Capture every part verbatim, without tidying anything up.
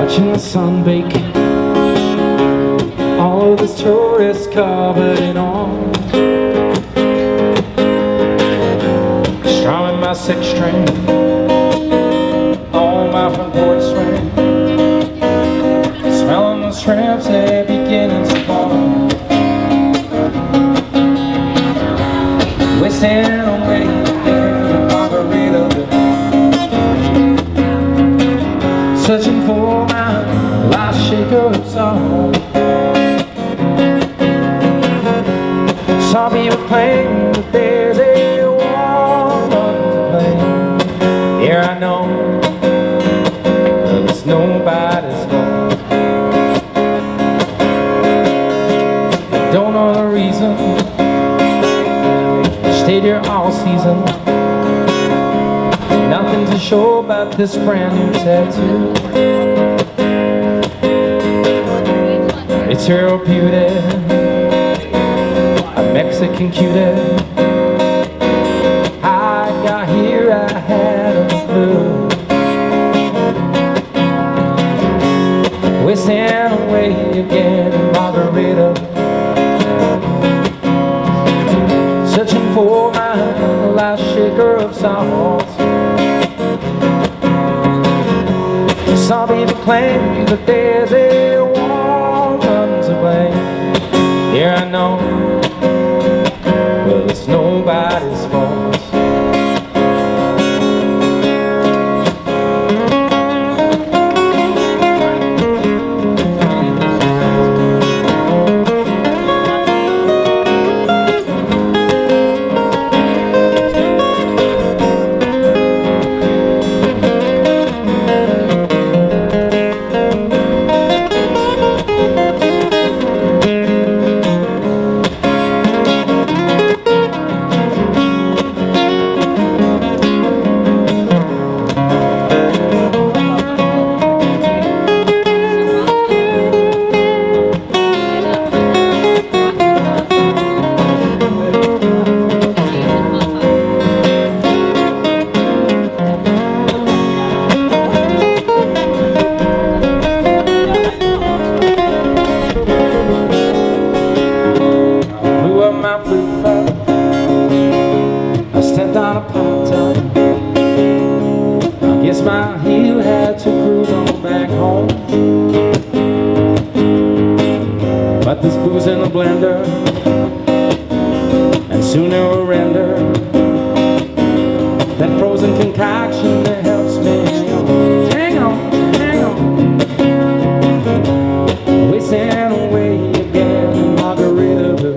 watching the sun bake all of this tourist covered in oil, strumming my six string on my front porch swing, smelling the shrimps, they're beginning to fall, wasting away in Margaritaville, searching for my last shaker of salt. Some people claim that there's a war to blame. Here I know that it's nobody's fault. I don't know the reason. Stayed here all season. Nothing to show about this brand new tattoo. It's therapeutic, a Mexican cutie. I got here, I had a clue. Wasting away again in Margaritaville, searching for my last shaker of salt. Some people claim that there's a woman to blame. Here I know, well, it's nobody's fault. I stepped on a pop top. I guess my heel had to cruise on back home. But there's booze in the blender, and soon it will render that frozen concoction that helps me hang on, hang on, wasting away again in Margaritaville,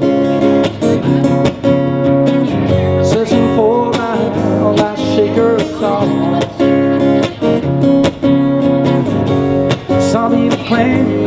searching for my last shaker of salt. Some people claim